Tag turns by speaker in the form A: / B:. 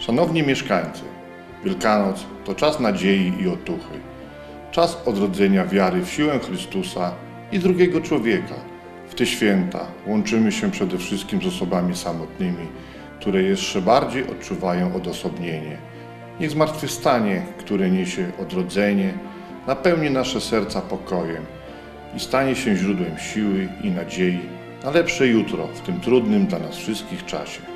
A: Szanowni mieszkańcy, Wielkanoc to czas nadziei i otuchy, czas odrodzenia wiary w siłę Chrystusa i drugiego człowieka. W te święta łączymy się przede wszystkim z osobami samotnymi, które jeszcze bardziej odczuwają odosobnienie. Niech zmartwychwstanie, które niesie odrodzenie, napełni nasze serca pokojem i stanie się źródłem siły i nadziei na lepsze jutro w tym trudnym dla nas wszystkich czasie.